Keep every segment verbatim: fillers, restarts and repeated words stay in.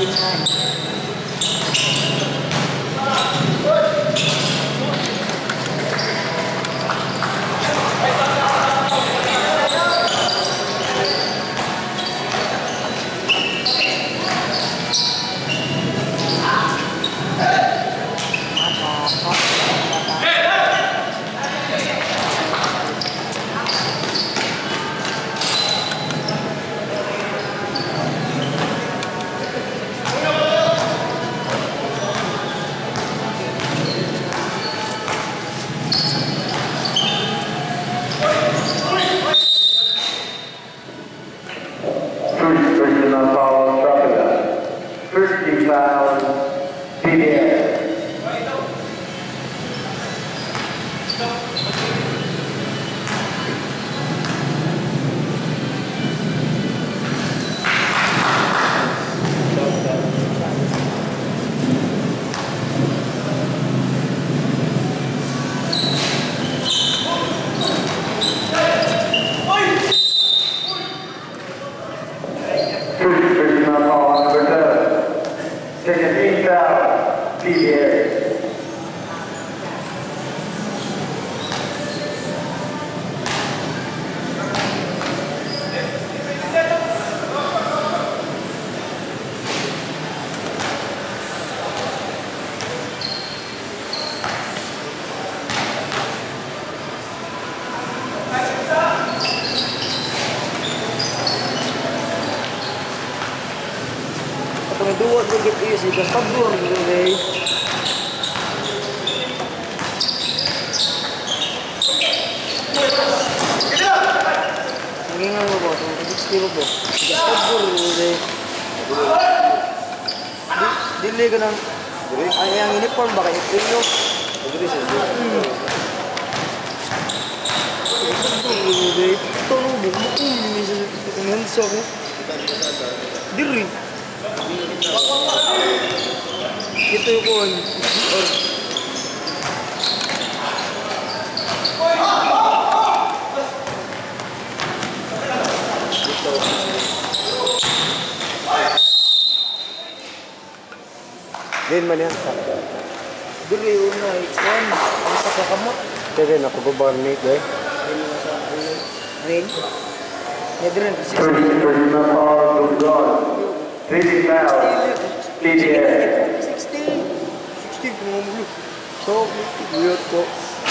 First P V L, P V L. Second foul, P V L. Kung duwag mo get easy, just pag-duwag mo rin. Hindi nga mo ba? Just kilo ba? Just pag-duwag mo rin. Dili ka ng... Ay, ang uniform ba kayo? Ito Dili siya. Pag-duwag mo rin. Ito no, bukong mo sa Dili. Ito yung kon. Din man yan. Dili yung na ikon. Ang sa kamot. Dili na kubabar ni eh. Rin. Nedren. Three foul, P V L. sixteen. sixteen kung mulu. So, weird po.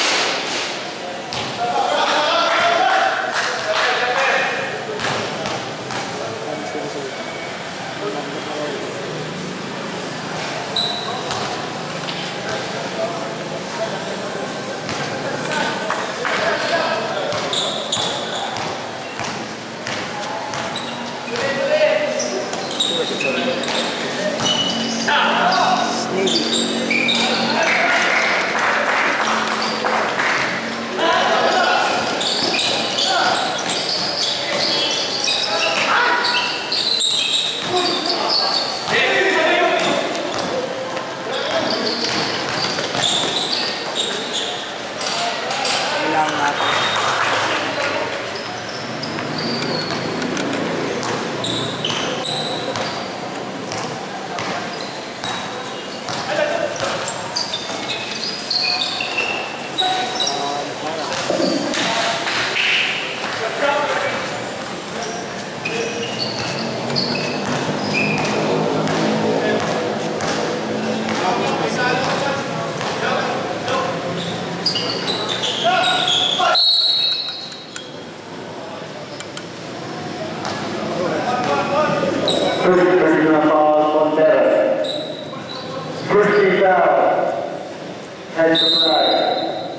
First P V L, HeadSupply.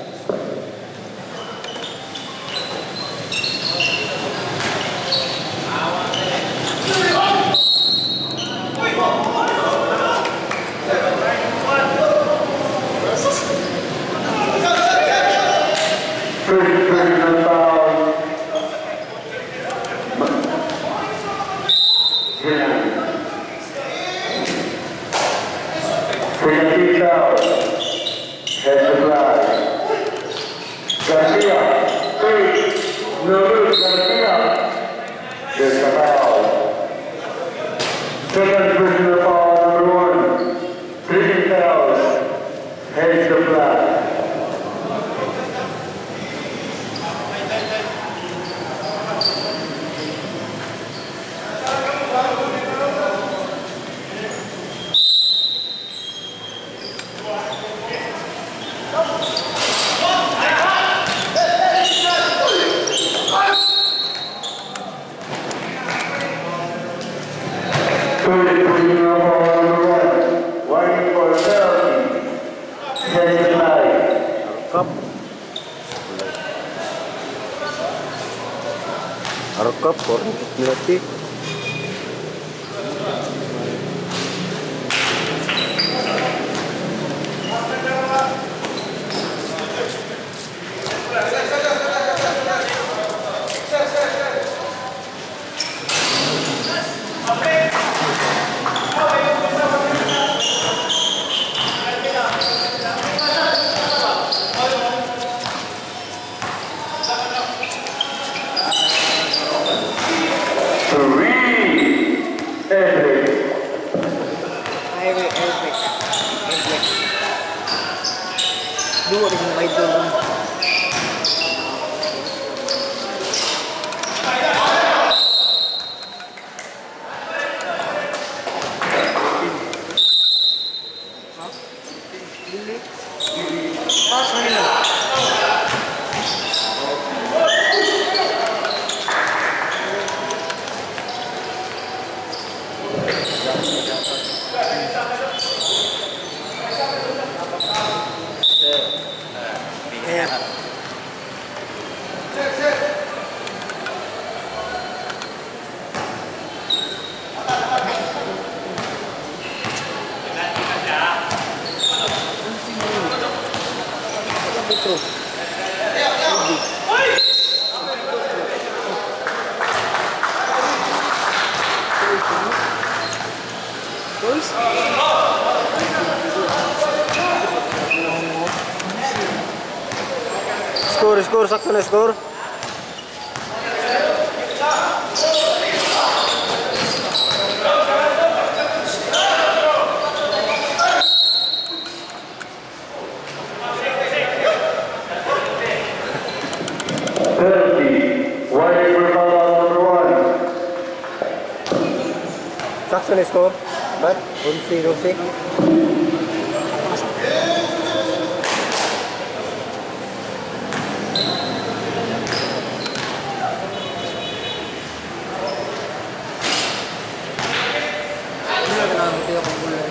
Garcia, three, no, Garcia, there's a foul. Second personal foul. prisoner of war number one. Warning for penalty. HeadSupply. Cup. Arkap for penalty. Highway airbag. Airbag. Dua rin yung may doon. Pas kanina. Kaya betul. Boys. Skor, skor, sakto na skor. Penalty. Warning for foul number one. Sakto na skor. Bat, one zero six. Wala ka namin tayo kung wala.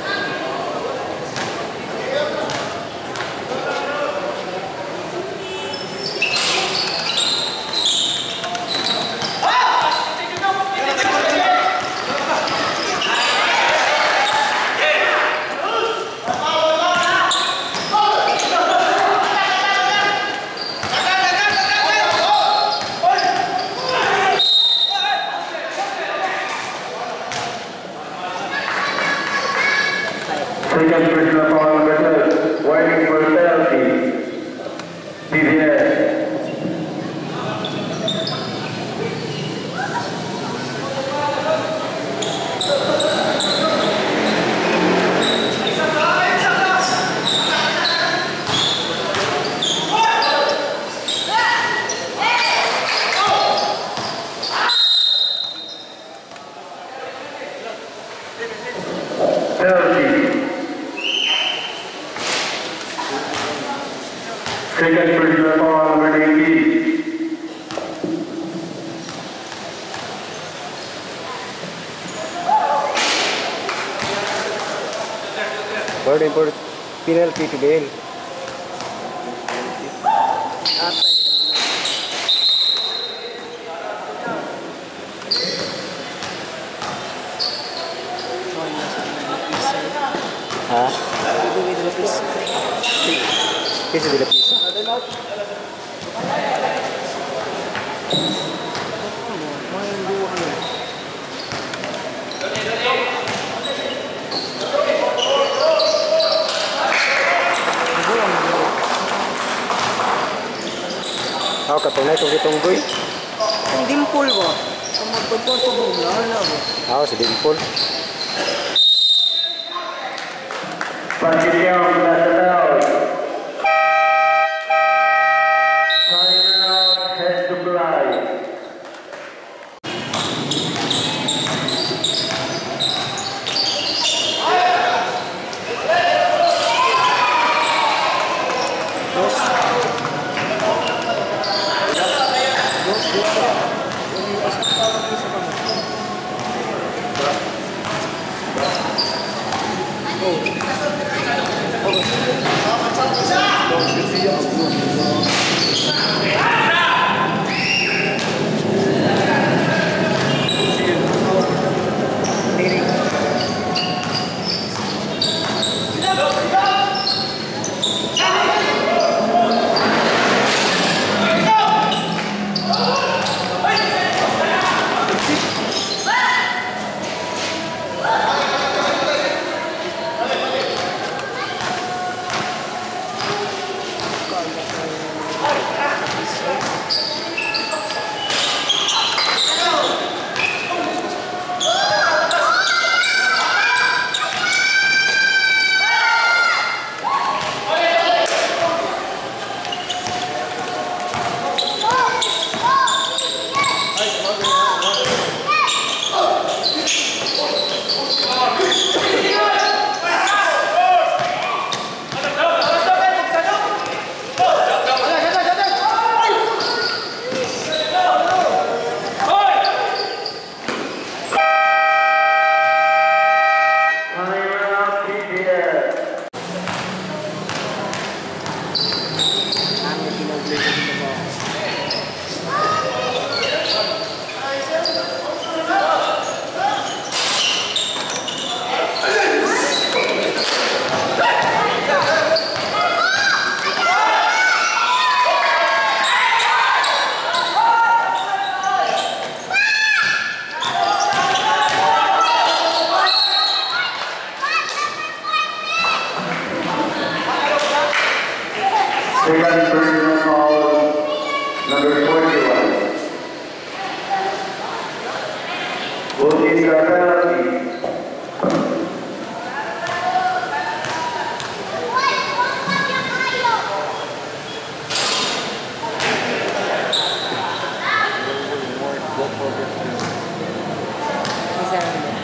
Second prisoner of war number two. Warning for penalty. P V L. Penalty. Second prisoner of war number nineteen. Bird import penalty to B L. Atay. Ha? Dito dito lapis. Kasi dila pisa. Main dua ni. Ako katunay kung itunggoy. Ang dimple ba? Kung magpagpon sa buong na ba? Ako si Dimple. Pagkiliyaw mula sa tao. Time out, HeadSupply. Dos. Dos, dito. Yung isang tawag isa pa mo. Timeout, P V L. Ano yung pinoblay ko dito ba? Second personal foul, number forty-one. Voting the penalty. Isa lang ba?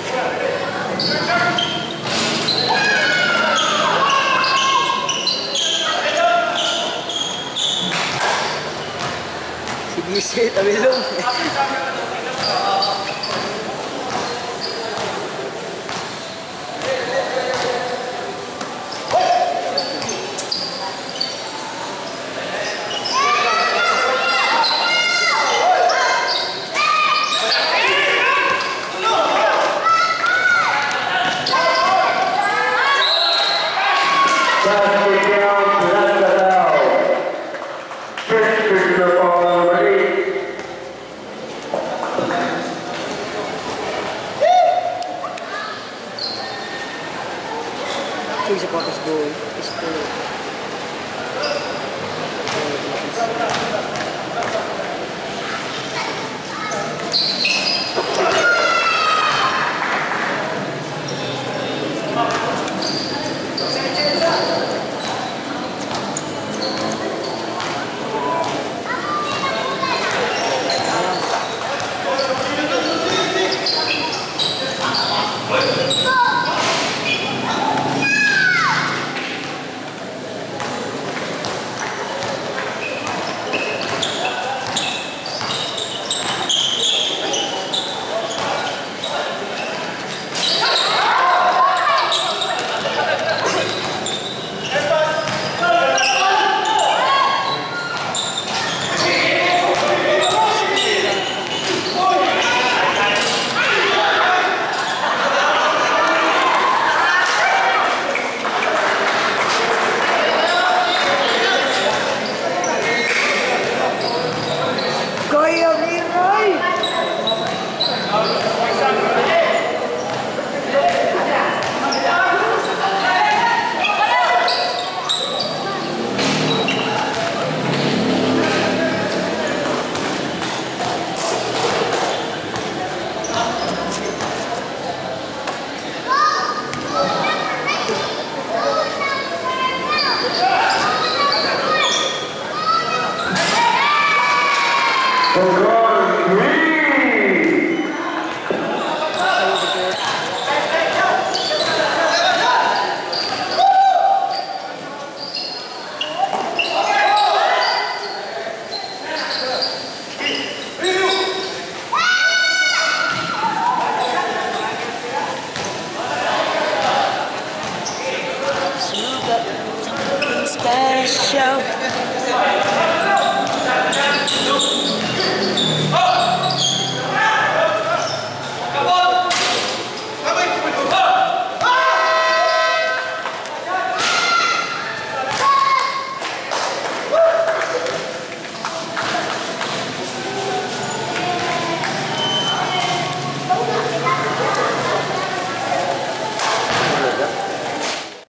Sige, shit, abilong. Basket down, left it out. First personal foul, number eight. Sige, sa patas goal. Is